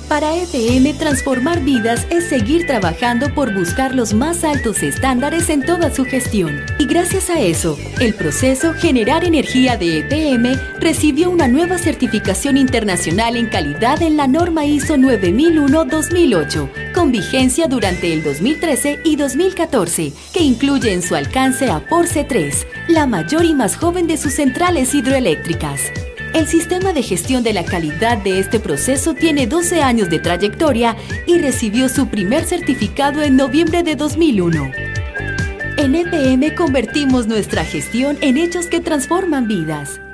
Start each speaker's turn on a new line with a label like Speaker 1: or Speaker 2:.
Speaker 1: Para EPM, transformar vidas es seguir trabajando por buscar los más altos estándares en toda su gestión. Y gracias a eso, el proceso Generar Energía de EPM recibió una nueva certificación internacional en calidad en la norma ISO 9001-2008, con vigencia durante el 2013 y 2014, que incluye en su alcance a Porce 3, la mayor y más joven de sus centrales hidroeléctricas. El sistema de gestión de la calidad de este proceso tiene 12 años de trayectoria y recibió su primer certificado en noviembre de 2001. En EPM convertimos nuestra gestión en hechos que transforman vidas.